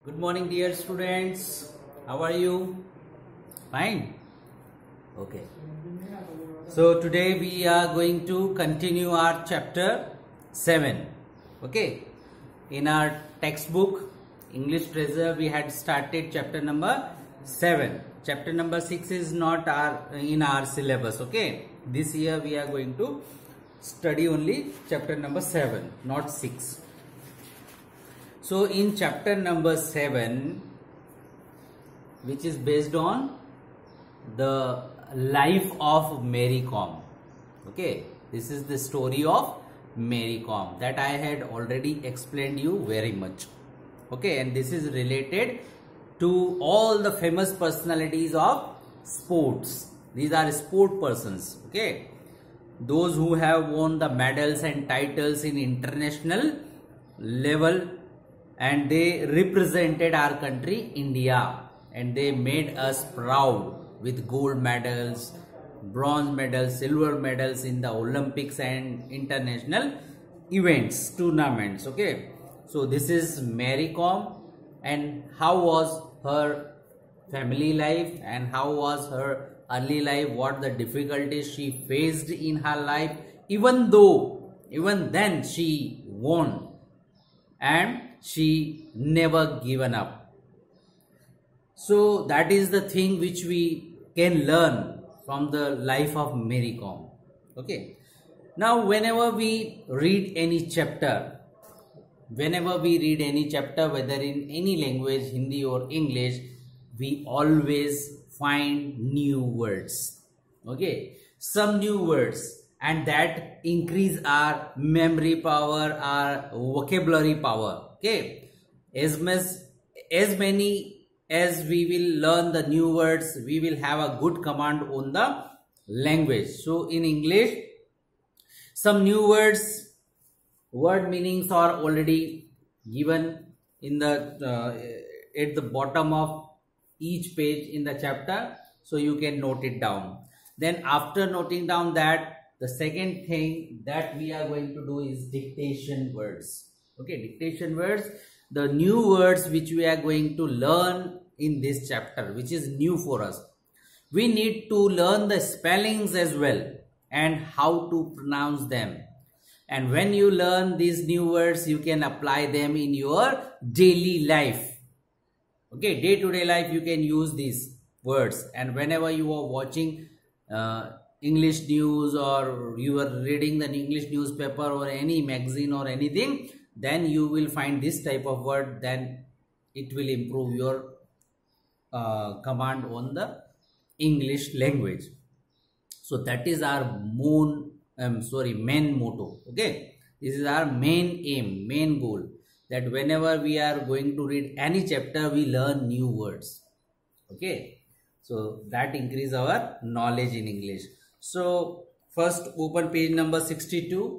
Good morning, dear students. How are you? Fine. Okay. So today we are going to continue our chapter 7. Okay. In our textbook English Treasure we had started chapter number 7. Chapter number 6 is not in our syllabus. Okay. This year we are going to study only chapter number 7, not 6. So in chapter number 7, which is based on the life of Mary Kom. Okay, this is the story of Mary Kom that I had already explained you very much. Okay, and this is related to all the famous personalities of sports. These are sport persons. Okay, those who have won the medals and titles in international level, and they represented our country India, and they made us proud with gold medals, bronze medals, silver medals in the Olympics and international events, tournaments. Okay, so this is Mary Kom, and how was her family life and how was her early life, what the difficulties she faced in her life, even then she won and she never given up. So that is the thing which we can learn from the life of Mary Kom. Okay. Now whenever we read any chapter, whether in any language, Hindi or English, we always find new words. Okay. Some new words, and that increase our memory power, our vocabulary power. Okay, as many as we will learn the new words, we will have a good command on the language. So in English, some new words, word meanings are already given in the at the bottom of each page in the chapter, so you can note it down. Then after noting down that, the second thing that we are going to do is dictation words. Okay, dictation words, the new words which we are going to learn in this chapter, which is new for us. We need to learn the spellings as well and how to pronounce them. And when you learn these new words, you can apply them in your daily life. Okay, day-to-day life you can use these words. And whenever you are watching English news, or you are reading the English newspaper or any magazine or anything, then you will find this type of word, then it will improve your command on the English language. So that is our main motto. Okay, this is our main aim, main goal, that whenever we are going to read any chapter, we learn new words. Okay, so that increase our knowledge in English. So first open page number 62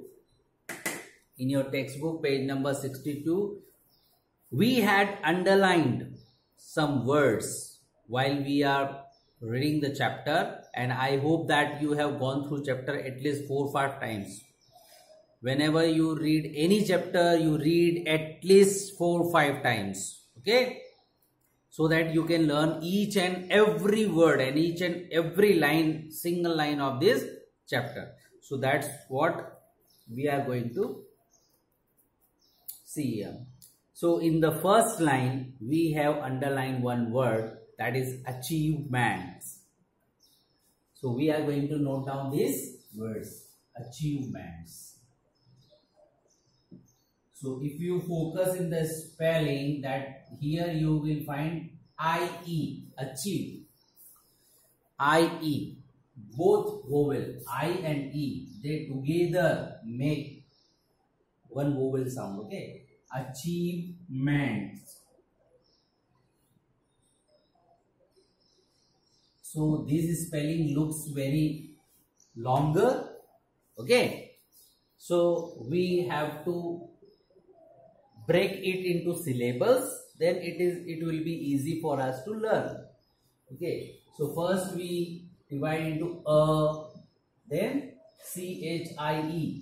in your textbook, page number 62. We had underlined some words while we are reading the chapter, and I hope that you have gone through chapter at least 4 or 5 times. Whenever you read any chapter, you read at least 4 or 5 times. Okay, so that you can learn each and every word and each and every line, single line of this chapter. So that's what we are going to see here. So in the first line, we have underlined one word, that is achievements. So we are going to note down these words, achievements. So if you focus in the spelling, that here you will find IE, achieve, IE, both vowel, I and E, they together make one vowel sound. Okay, achievements. So this spelling looks very longer. Okay, so we have to break it into syllables, then it will be easy for us to learn. Okay, so first we divide into a, then CHIE,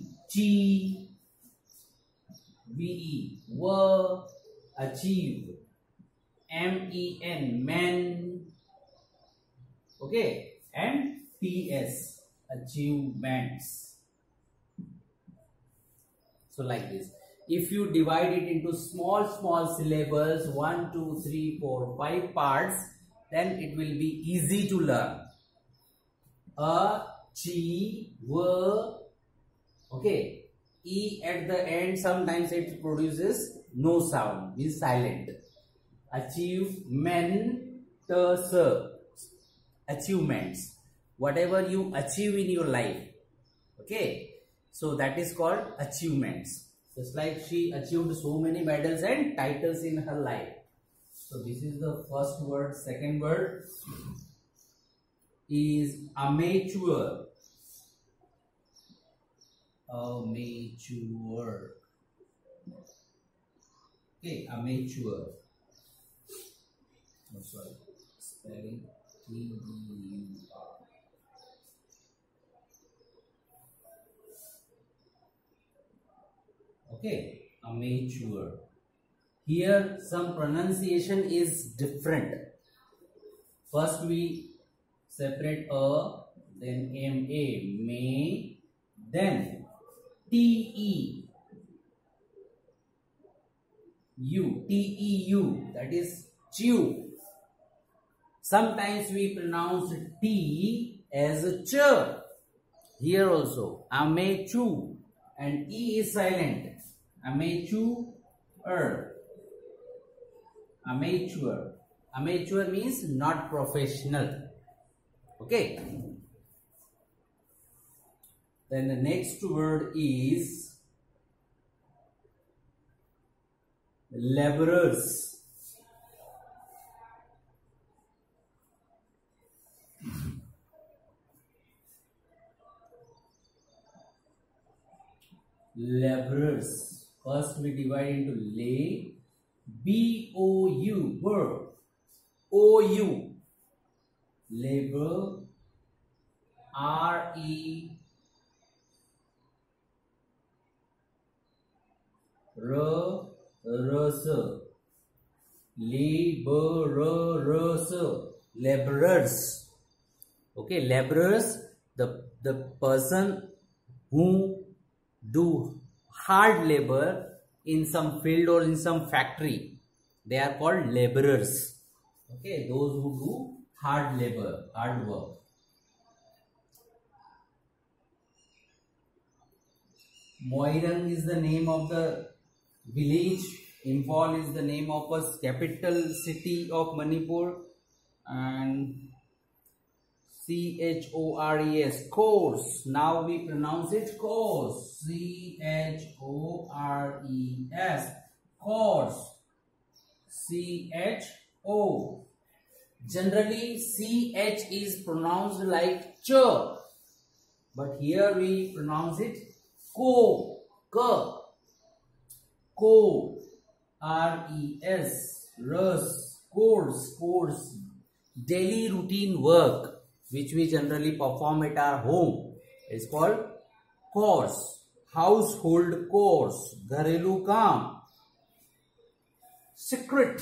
chi, ve, were, achieve, men, men. Okay, and ts, achievements. So like this. If you divide it into small syllables, 1, 2, 3, 4, 5 parts, then it will be easy to learn. Okay, e at the end, sometimes it produces no sound, means silent. Achievements, whatever you achieve in your life. Okay, so that is called achievements. Just like she achieved so many medals and titles in her life. So this is the first word. Second word is amateur. Amateur. Okay, amateur. Oh, sorry, spelling T-E-U-R. Okay, amateur. Here some pronunciation is different. First we separate a, then M-A, may, then T-E-U, T-E-U, that is chew. Sometimes we pronounce T as a ch. Here also, amateur, and E is silent. Amateur. Amateur. Amateur means not professional. Okay. Then the next word is laborers. Laborers. First we divide into lay, B-O-U, verb, O-U, labor, R-E, R-S, laborers, laborers. Okay, laborers, the person who do hard labor in some field or in some factory, they are called laborers. Okay, those who do hard labor, hard work. Moirang is the name of the village. Imphal is the name of a capital city of Manipur. And C-H-O-R-E-S, course. Now we pronounce it course. C-H-O-R-E-S, course. C-H-O. Generally, C-H is pronounced like ch. But here we pronounce it ko. Ko. Ko. R-E-S. Rus. Course. Course. Daily routine work which we generally perform at our home is called course. Household course, घरेलू काम. Secret,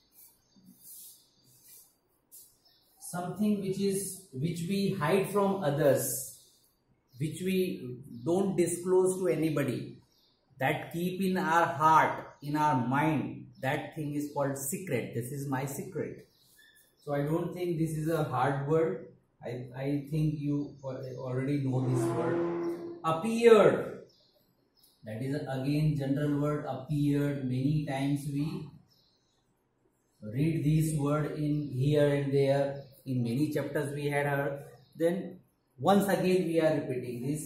something which we hide from others, which we don't disclose to anybody, that keep in our heart, in our mind. That thing is called secret. This is my secret. So I don't think this is a hard word. I think you already know this word. Appeared. That is again general word, appeared. Many times we read this word in here and there. In many chapters we had heard. Then once again we are repeating this.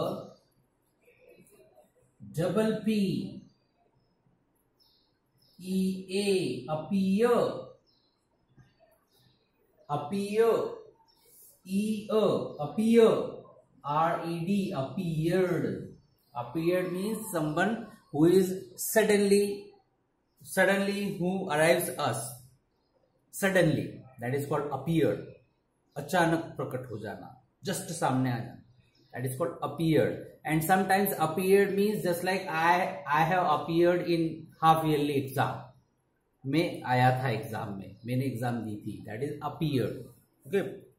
Double P. E-A. Appear. Appear. Appear. R-E-D, appeared. Appeared means someone who is suddenly who arrives us. Suddenly, that is called appeared. अचानक प्रकट हो जाना, just सामने आ जाना. That is called appeared. And sometimes appeared means just like I have appeared in half yearly exam. में आया था exam में, मैंने एग्जाम दी थी, that is appeared. Okay,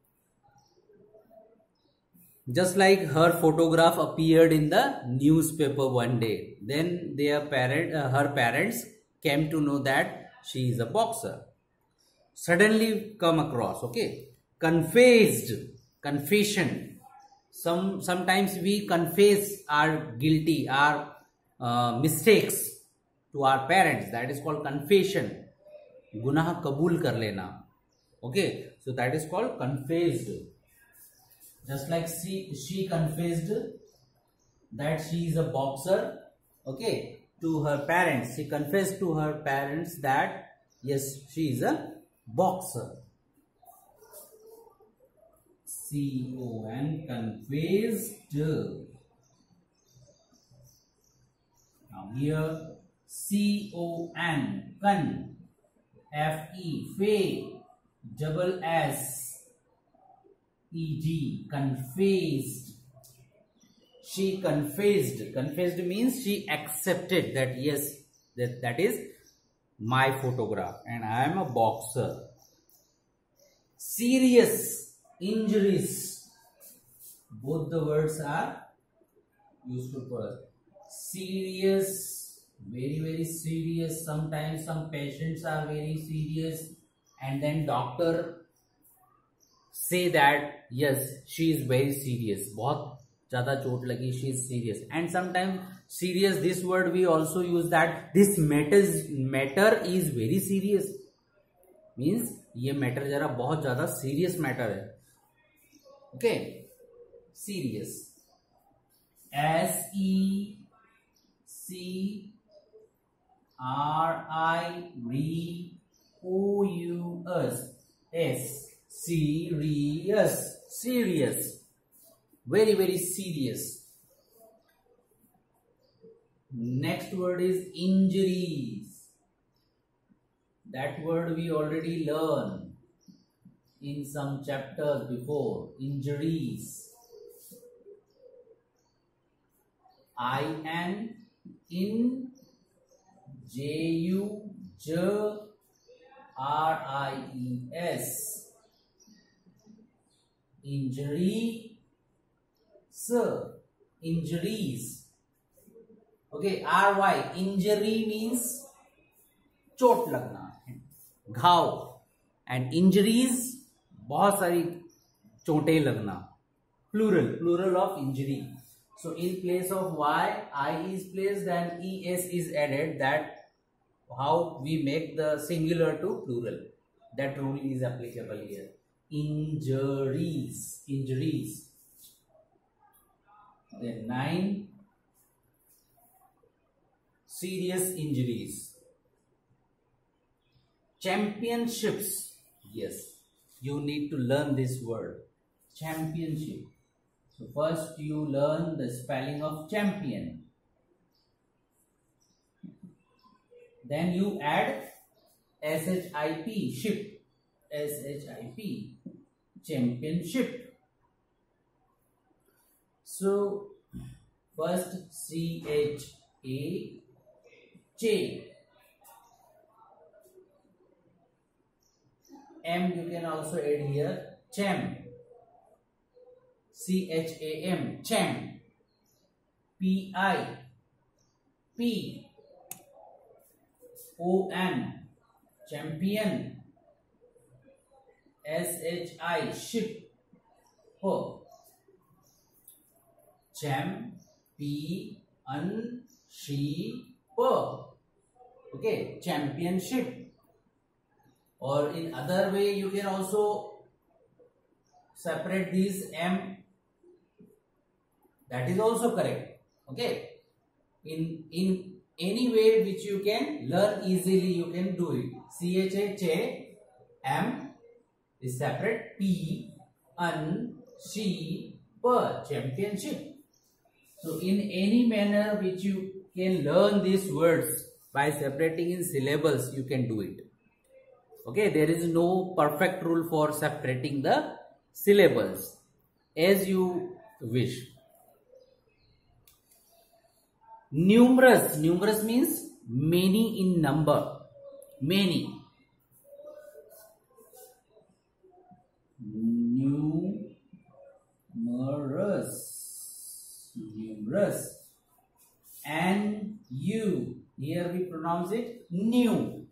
just like her photograph appeared in the newspaper one day, then her parents came to know that she is a boxer. Suddenly come across. Okay, confessed, confession. Sometimes we confess our guilty, our mistakes to our parents. That is called confession. गुनाह कबूल कर लेना. Okay, so that is called confessed. Just like she confessed that she is a boxer, okay, to her parents. She confessed to her parents that yes, she is a boxer. C-O-N, confessed. Now here C-O-N, con, F-E, fe, double S, E-D, confessed. She confessed. Confessed means she accepted that yes, that is my photograph and I am a boxer. Serious injuries. Both the words are useful for us. Serious, very, very serious. Sometimes some patients are very serious and then doctor say that yes, she is very serious, बहुत ज़्यादा चोट लगी, she is serious. And sometimes serious, this word we also use that this matter is very serious, means ये matter जरा बहुत ज़्यादा serious matter है. Okay, serious. S-E-C-R-I-O-U-S. Serious, serious, very, very serious. Next word is injuries. That word we already learned in some chapters before. Injuries. I-N, in, J-U, R-I-E-S. Injury, sir, injuries. Okay, R-Y, injury means चोट लगना, घाव, and injuries बहुत सारी चोटें लगना. Plural of injury. So in place of Y, I is placed and ES is added. That how we make the singular to plural. That rule is applicable here. Injuries. Then 9, serious injuries. Championships. Yes, you need to learn this word. Championship. So first you learn the spelling of champion. Then you add S-H-I-P, ship. S-H-I-P, championship. So first C-H-A-Ch. M you can also add here, cham. C-H-A-M, cham. P-I-P-O-N, champion. S-H-I, ship. Ho. Cham, P, N, she, po. Okay, championship. Or in other way, you can also separate these M. That is also correct. Okay. In any way which you can learn easily, you can do it. C-H-A-M is separate. P, N, she, per, championship. So in any manner which you can learn these words by separating in syllables, you can do it. Okay, there is no perfect rule for separating the syllables, as you wish. Numerous means many in number. Many. Numerous. Numerous. And you. Here we pronounce it new.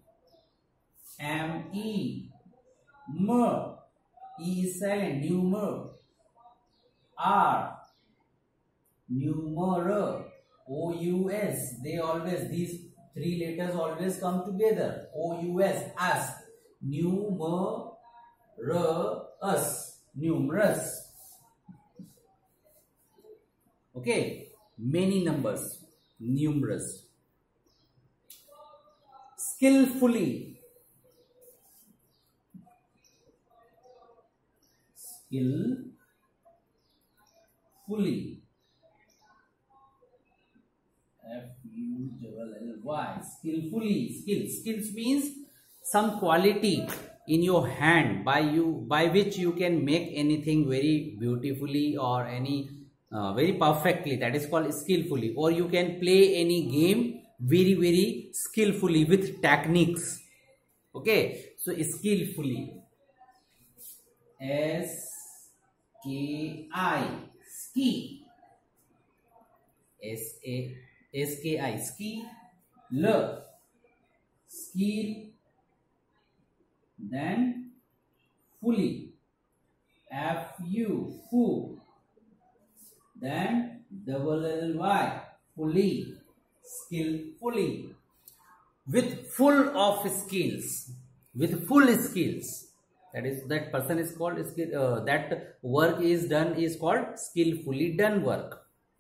M-E. M. E is silent. Numer. R. Numerous. O-U-S. They always, these three letters always come together. O-U-S. Us. Numerous. Numerous. Okay. Many numbers. Numerous. Skillfully. Skillfully. F-U-L-L-Y. Skillfully. Skills means some quality in your hand by which you can make anything very beautifully or any very perfectly. That is called skillfully. Or you can play any game very skillfully with techniques. Okay, so skillfully. S-K-I. Ski. S-K-I. Ski. L. Skill. Then fully. F-U. Fu. Then double L-Y. Fully. Skillfully. With full of skills. With full skills. That is, that person is called skill. That work is done is called skillfully done work.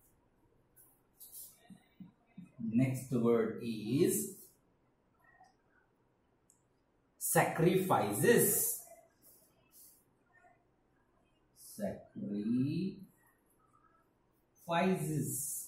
Next word is sacrifices. Sacrifices.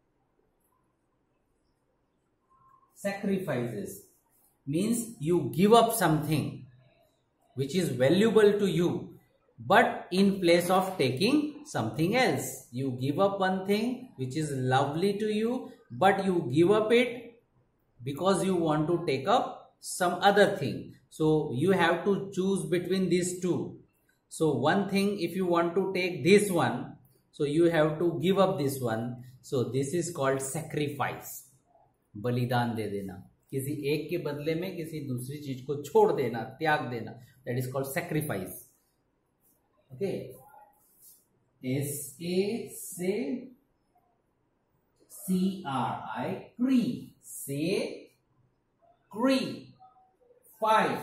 Sacrifices means you give up something which is valuable to you, but in place of taking something else. You give up one thing which is lovely to you, but you give up it because you want to take up some other thing. So you have to choose between these two. So one thing, if you want to take this one, so you have to give up this one. So this is called sacrifice. बलिदान दे देना, किसी एक के बदले में किसी दूसरी चीज को छोड़ देना, त्याग देना. That is called sacrifice. Okay. S-A-C-R-I. Cree. Say. Cree. Five.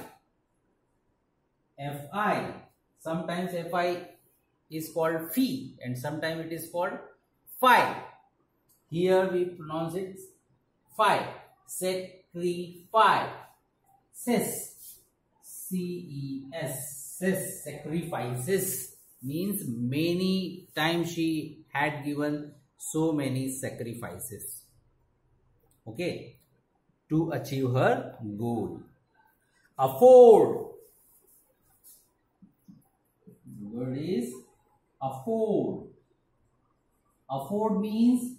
F-I. Sometimes F-I is called fee and sometimes it is called five. Here we pronounce it five. Sacrifice. Ses. C-E-S. Ses. Sacrifices means many times she had given so many sacrifices. Okay. To achieve her goal. Afford. The word is afford. Afford means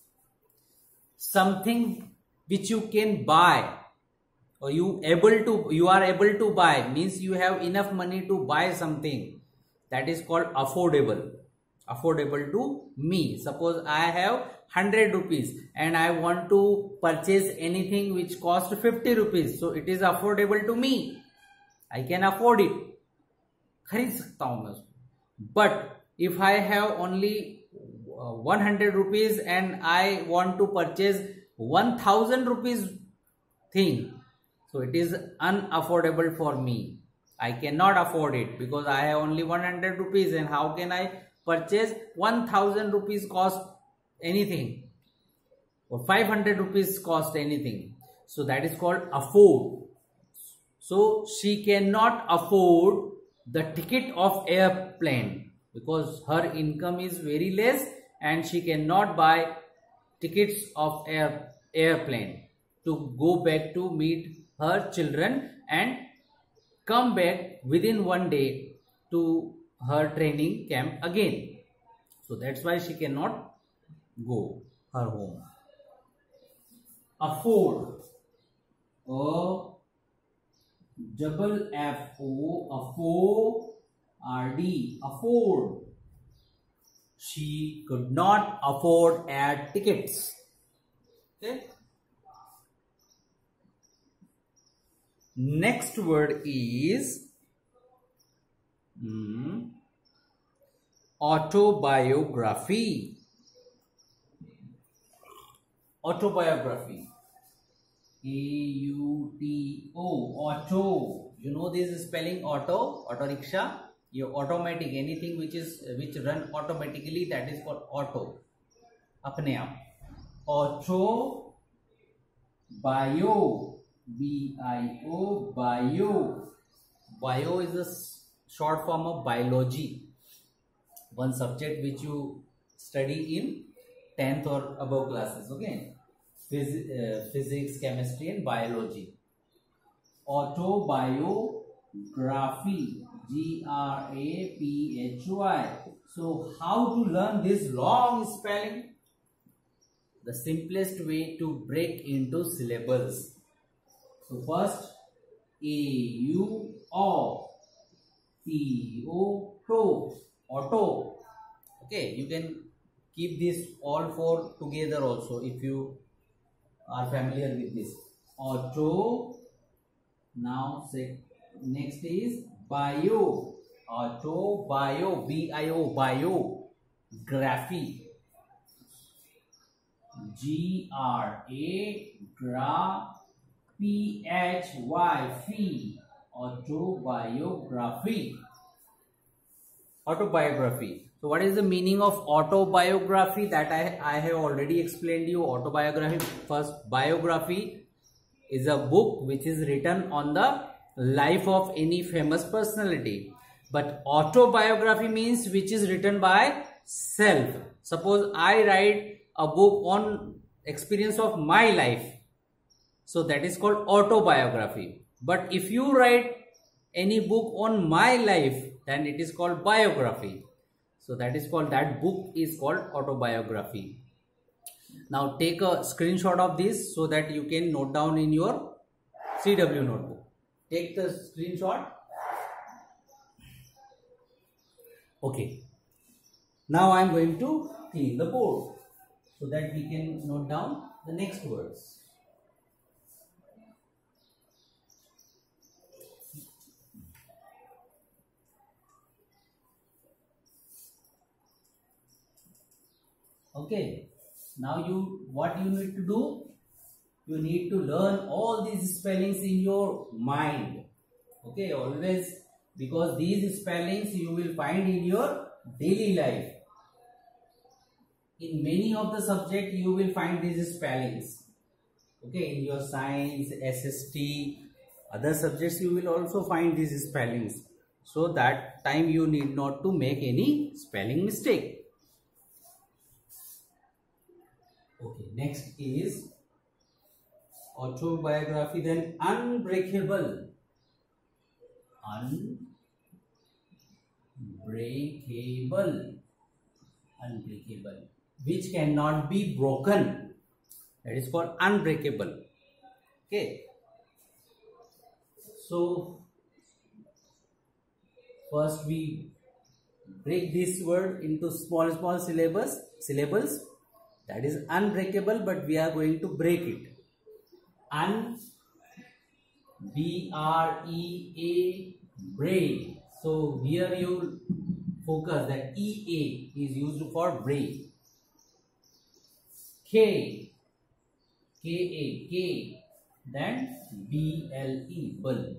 something which you can buy, or you are able to buy, means you have enough money to buy something. That is called affordable. Affordable to me. Suppose I have 100 rupees and I want to purchase anything which cost 50 rupees. So it is affordable to me. I can afford it. खरीद सकता हूं मैं उसको. But if I have only 100 rupees and I want to purchase 1000 rupees thing, so it is unaffordable for me. I cannot afford it because I have only 100 rupees, and how can I purchase 1000 rupees cost anything, or 500 rupees cost anything? So that is called afford. So she cannot afford the ticket of airplane because her income is very less and she cannot buy tickets of airplane to go back to meet her children and come back within one day to her training camp again. So that's why she cannot go her home. Afford. double F-O-R-D, afford. She could not afford air tickets. Okay. Next word is autobiography. Autobiography. A-U-T-O. Auto. You know this spelling auto? Auto rickshaw. Your automatic, anything which run automatically, that is called auto. अपने आप. Auto bio. B-I-O, bio. Bio is a short form of biology. One subject which you study in 10th or above classes. Okay. Physics, chemistry and biology. Autobiography. G-R-A-P-H-Y. So how to learn this long spelling? The simplest way to break into syllables. So first, A-U-O-T-O, auto. Okay, you can keep this all four together also if you are familiar with this. Auto. Now say next is bio. Auto bio. B-I-O, biography. G-R-A P-H-Y, phi. Autobiography. Autobiography. So what is the meaning of autobiography? That I have already explained you. Autobiography. First, biography is a book which is written on the life of any famous personality. But autobiography means which is written by self. Suppose I write a book on experience of my life. So that is called autobiography. But if you write any book on my life, then it is called biography. So that book is called autobiography. Now take a screenshot of this so that you can note down in your CW notebook. Take the screenshot. Okay. Now I am going to clean the board so that we can note down the next words. Okay, now what you need to do? You need to learn all these spellings in your mind. Okay, always, because these spellings you will find in your daily life. In many of the subjects you will find these spellings. Okay, in your science, SST, other subjects you will also find these spellings. So that time you need not to make any spelling mistake. Okay, next is autobiography, then unbreakable. Unbreakable, which cannot be broken. That is called unbreakable. Okay. So first we break this word into small syllables. That is unbreakable, but we are going to break it. B-R-E-A, break. So here you focus that E-A is used for break. K-A, then B-L-E, bull.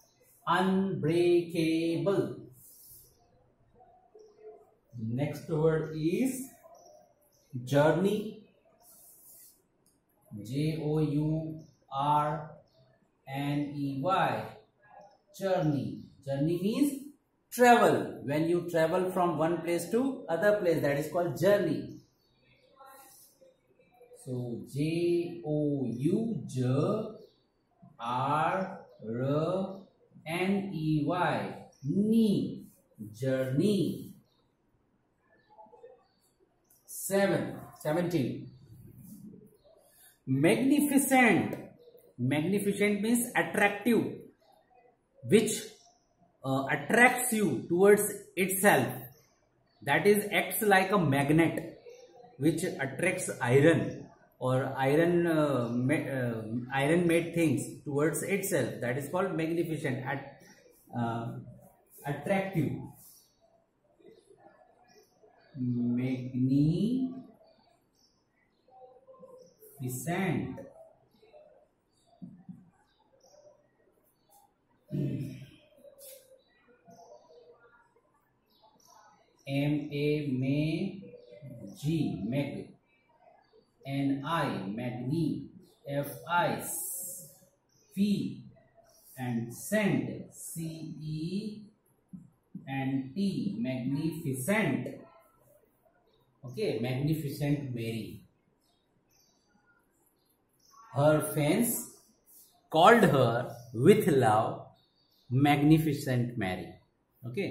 Unbreakable. Next word is journey. J-O-U-R-N-E-Y, journey. Journey means travel. When you travel from one place to other place, that is called journey. So J-O-U-R-N-E-Y, knee, journey. 17. Magnificent. Magnificent means attractive. which attracts you towards itself, that is acts like a magnet which attracts iron or iron made things towards itself, that is called magnificent, attractive. Magnificent. M-A-M-A-G, meg. N-I, magni. F-I, fee. And send, C-E-N-T, magnificent. Okay, magnificent Mary. Her fans called her with love Magnificent Mary. Okay.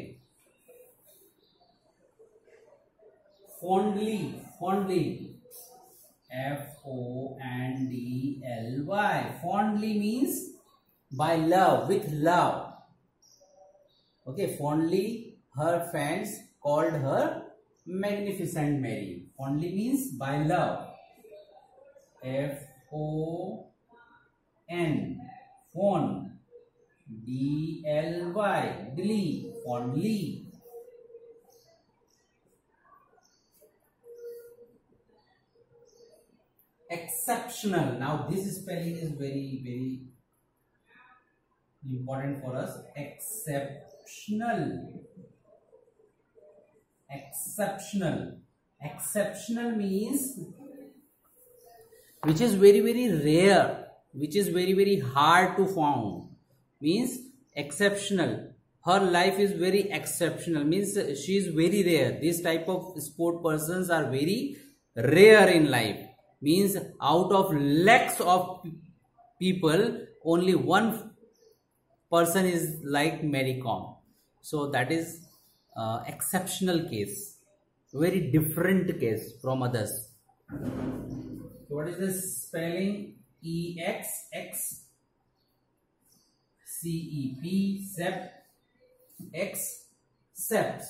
Fondly, fondly, F-O-N-D-L-Y. Fondly means by love, with love. Okay, fondly her fans called her Magnificent Mary. Fondly means by love. F-O-N, fond. D-L-Y, dly, fondly. Exceptional. Now this spelling is very important for us. Exceptional. Exceptional. Exceptional means which is very rare, which is very hard to find. Means exceptional. Her life is very exceptional, means she is very rare. This type of sport persons are very rare in life. Means out of lakhs of people, only one person is like Mary Kom. So that is exceptional case, very different case from others. So what is this spelling? E-X-X C-E-P, sept, X, sept.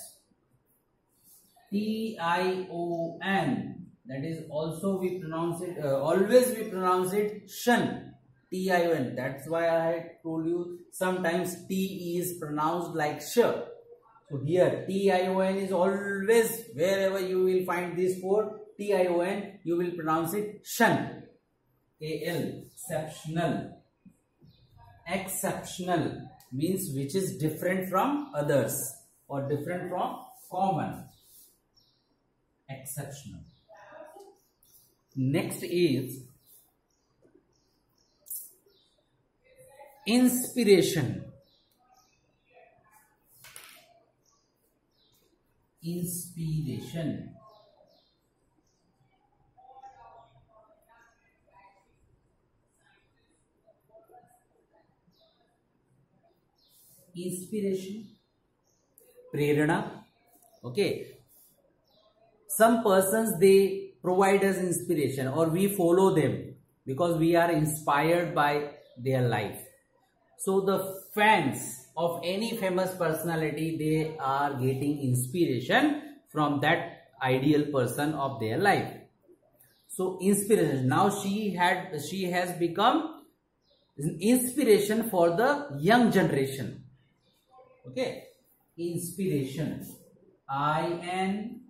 T-I-O-N, that is also we pronounce it, always we pronounce it shun. T-I-O-N, that's why I told you sometimes T is pronounced like sh. So here T-I-O-N is always, wherever you will find this word T-I-O-N, you will pronounce it shun. A-L, exceptional. Exceptional means which is different from others or different from common. Exceptional. Next is inspiration. Inspiration. Inspiration, prerana. Okay, some persons they provide us inspiration or we follow them because we are inspired by their life. So the fans of any famous personality, they are getting inspiration from that ideal person of their life. So inspiration, now she has become inspiration for the young generation. Okay, inspiration. I-N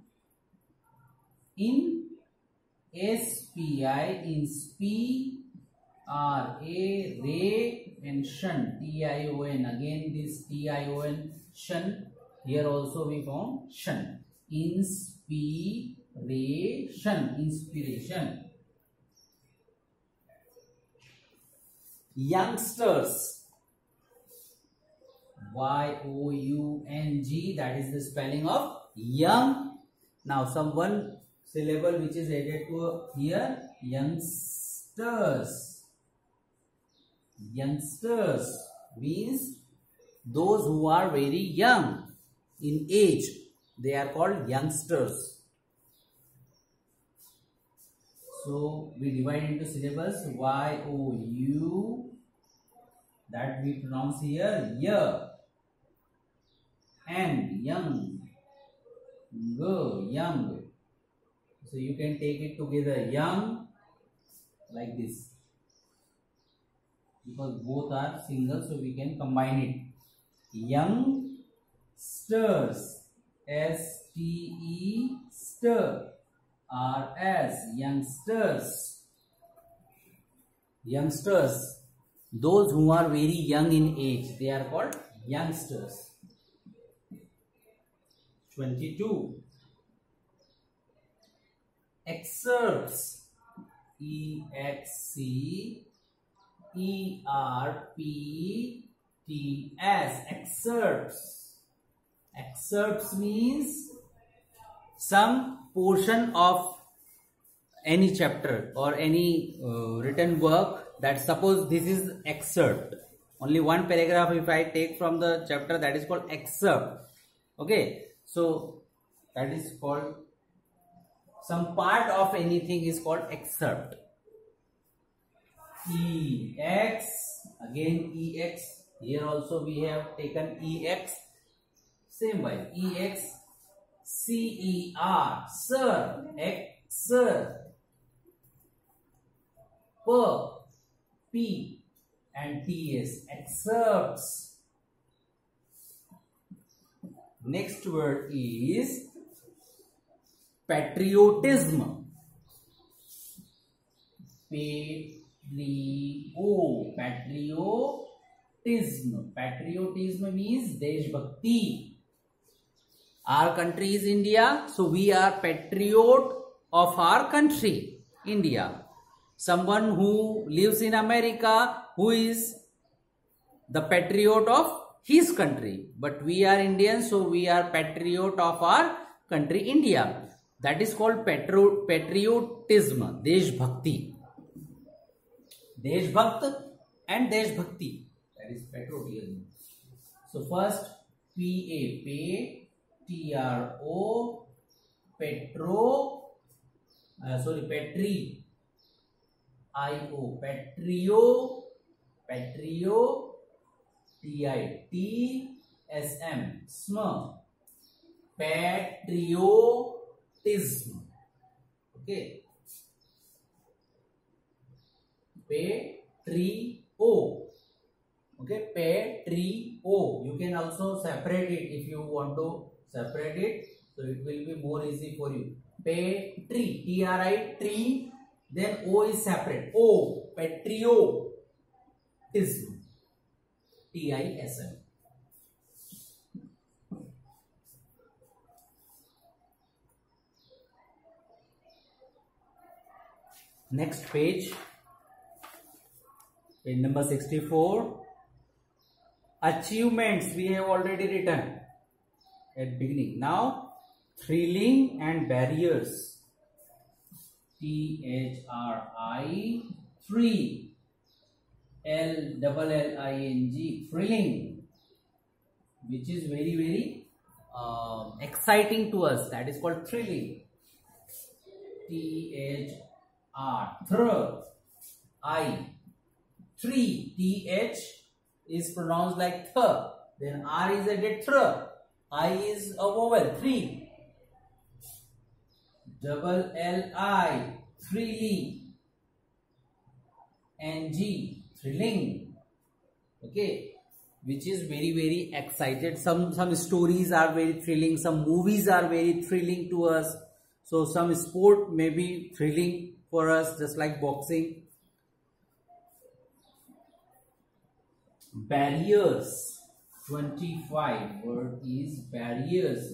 in S-P-I, inspire, and shun, T-I-O-N. Again this T-I-O-N, shun. Here also we found shun. Inspiration, inspiration. Youngsters, Y-O-U-N-G, that is the spelling of young. Now some one syllable which is added to here, youngsters. Youngsters means those who are very young in age, they are called youngsters. So we divide into syllables, Y-O-U that we pronounce here y. And young, young. So you can take it together, young, like this, because both are single, so we can combine it. Young stirs, S-T-E, stir, R-S, youngsters. Youngsters, those who are very young in age, they are called youngsters. 22. Excerpts, E-X-C-E-R-P-T-S, excerpts. Excerpts means some portion of any chapter or any written work. That suppose this is excerpt, only one paragraph if I take from the chapter, that is called excerpt. Okay, so that is called, some part of anything is called excerpt. E-X, again E-X, here also we have taken E-X, same way, E-X, C-E-R, sir, sir, P and T-S, excerpts. Next word is patriotism. Patriotism. Patriotism means Deshbhakti. Our country is India, so we are patriot of our country, India. Someone who lives in America, who is the patriot of his country, but we are Indians, so we are patriot of our country, India. That is called patriotism, Deshbhakti. Deshbhakt and Deshbhakti, that is patriotism. So first, P-A-T-R-O, Petri, I-O, Patrio, T-I-T-S-M, sm, patriotism. Okay, patrio. Okay, patrio. You can also separate it if you want to separate it, so it will be more easy for you. Patri, T-R-I, tree, then O is separate. O, patriotism, T-I-S-M. Next page, page number 64. Achievements we have already written at beginning. Now, thrilling and barriers. T-H-R-I, three, L-double-L-I-N-G, thrilling, which is very, very exciting to us. That is called thrilling. T-H-R, I, three, T-H is pronounced like th, then R is added thr, I is a vowel, three. Double L-I, thrilling, N-G, thrilling. Okay, which is very, very excited. Some stories are very thrilling, some movies are very thrilling to us. So some sport may be thrilling for us, just like boxing. Barriers, 25, word is barriers,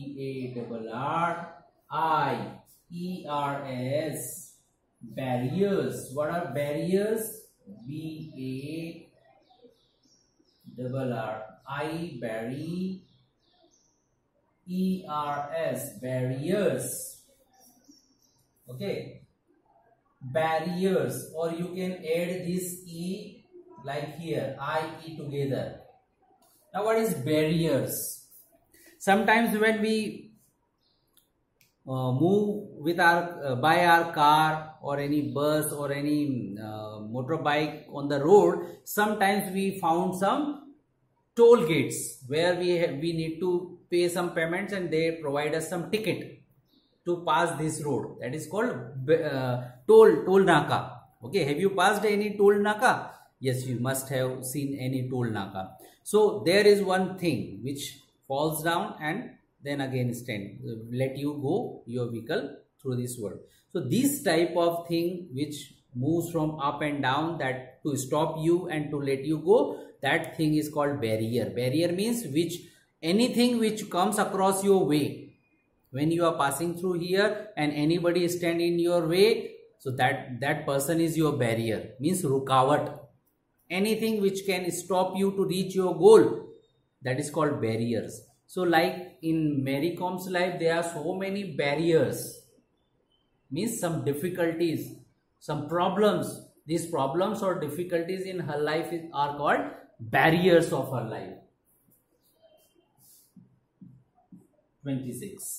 B-A-R-R-I-E-R-S, barriers. What are barriers? B-A-R-R-I, barry, E-R-S, barriers. Okay, barriers, or you can add this E like here, I-E together. Now what is barriers? Sometimes when we move with our by our car or any bus or any motorbike on the road, sometimes we found some toll gates where we need to pay some payments and they provide us some ticket to pass this road. That is called toll naka. Okay, have you passed any toll naka? Yes, you must have seen any toll naka. So there is one thing which falls down and then again stand, let you go your vehicle through this world. So this type of thing which moves from up and down, that to stop you and to let you go, that thing is called barrier. Barrier means anything which comes across your way. When you are passing through here and anybody stand in your way, so that person is your barrier, means rukawat. Anything which can stop you to reach your goal, that is called barriers. So like in Mary Com's life, there are so many barriers, means some difficulties, some problems. These problems or difficulties in her life are called barriers of her life. 26.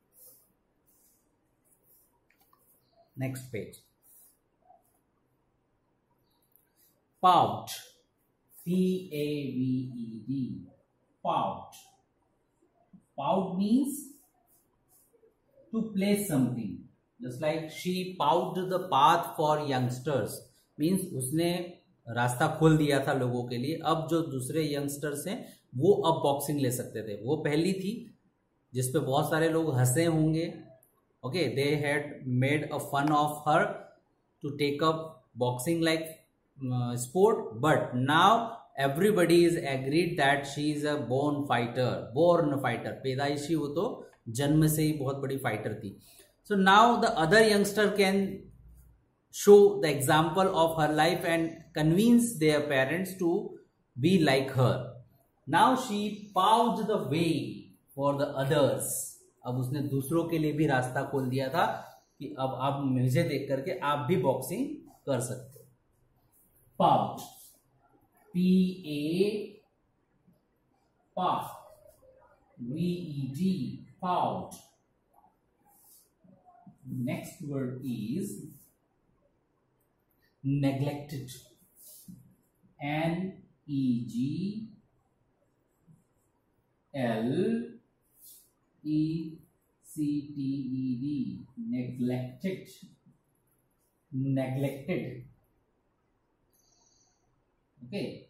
Next page. Pout. P-A-V-E-D. Pout. Pout means to place something. Just like she paved the path for youngsters. Means उसने रास्ता खोल दिया था लोगों के लिए. अब जो दूसरे यंगस्टर्स हैं वो अब बॉक्सिंग ले सकते थे. वो पहली थी जिसपे बहुत सारे लोग हंसे होंगे. Okay, they had made a fun of her to take up boxing like sport, but now everybody is agreed that she is a born fighter. पैदाइशी वो तो जन्म से ही बहुत बड़ी फाइटर थी. So now the other youngster can show the example of her life and convince their parents to be like her. Now she paved the way for the others. अब उसने दूसरों के लिए भी रास्ता खोल दिया था कि अब आप मुझे देख करके आप भी बॉक्सिंग कर सकते हो. Pout. P-A pout. V-E-D pout. Next word is neglected. N-E-G-L-E-C-T-E-D. Neglected. Neglected. Okay.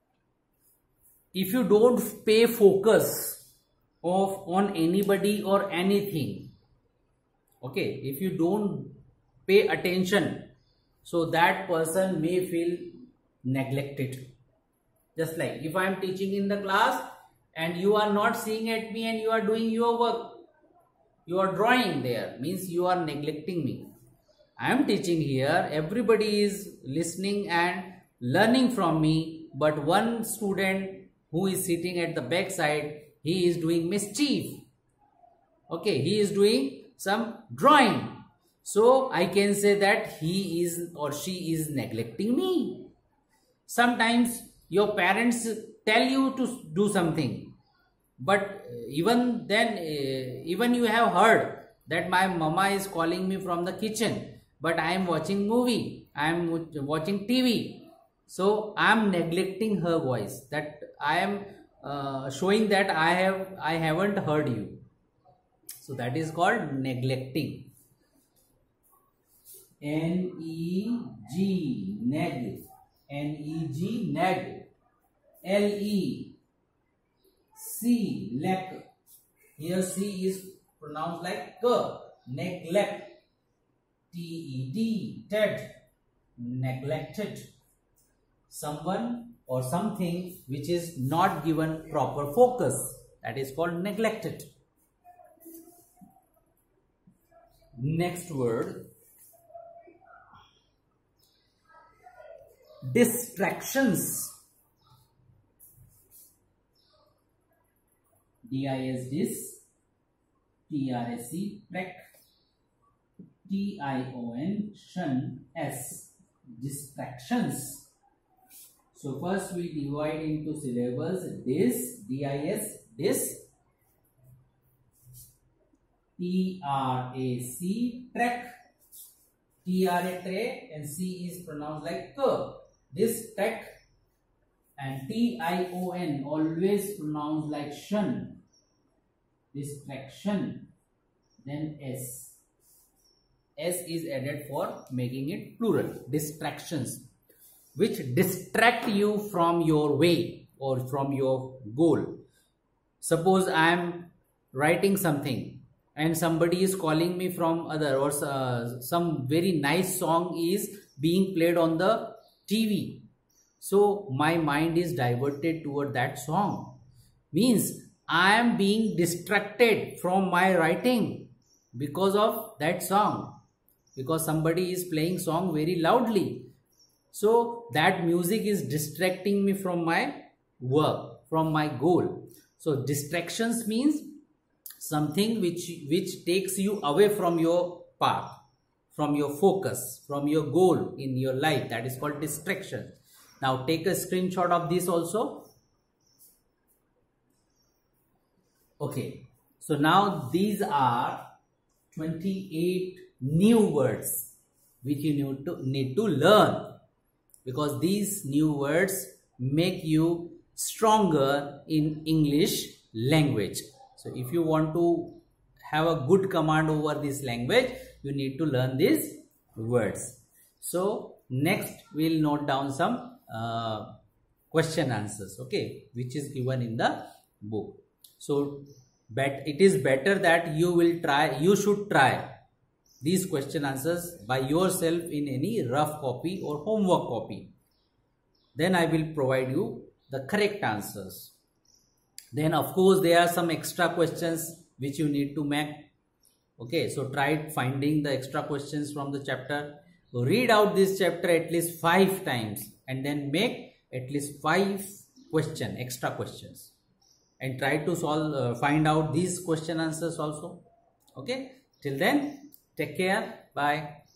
If you don't pay focus on anybody or anything, okay, if you don't pay attention, so that person may feel neglected. Just like if I am teaching in the class and you are not seeing at me and you are doing your work, you are drawing there, means you are neglecting me. I am teaching here, everybody is listening and learning from me, but one student who is sitting at the back side, he is doing mischief. Okay, he is doing some drawing. So I can say that he is or she is neglecting me. Sometimes your parents tell you to do something, but even then, even you have heard that my mama is calling me from the kitchen, but I am watching movie, I am watching TV. So I am neglecting her voice, that I am showing that I haven't heard you. So that is called neglecting. N-E-G, neg. N-E-G, neg. L-E-C, lek. Here C is pronounced like K. Neglect. T-E-D, ted. Neglected. Someone or something which is not given proper focus. That is called neglected. Next word. Distractions. D-I-S, dis. T-R-A-C, trek. T-I-O-N, shun, S. Distractions. So first we divide into syllables. Dis, D-I-S, dis. T-R-A-C, trek. T-R-A, tray, and C is pronounced like K. This tech and T-I-O-N always pronounced like shun. Distraction. Then S. S is added for making it plural. Distractions, which distract you from your way or from your goal. Suppose I am writing something and somebody is calling me from other, or some very nice song is being played on the TV. So my mind is diverted toward that song. Means I am being distracted from my writing because of that song. Because somebody is playing song very loudly. So that music is distracting me from my work, from my goal. So distractions means something which takes you away from your path, from your focus, from your goal in your life. That is called distraction. Now take a screenshot of this also. Okay. So now these are 28 new words which you need to learn, because these new words make you stronger in English language. So if you want to have a good command over this language, you need to learn these words. So next we'll note down some question answers, okay, which is given in the book. So it is better that you should try these question answers by yourself in any rough copy or homework copy. Then I will provide you the correct answers. Then of course there are some extra questions which you need to make. Okay, so try finding the extra questions from the chapter. So read out this chapter at least 5 times and then make at least 5 extra questions, and try to find out these question answers also. Okay, till then, take care. Bye.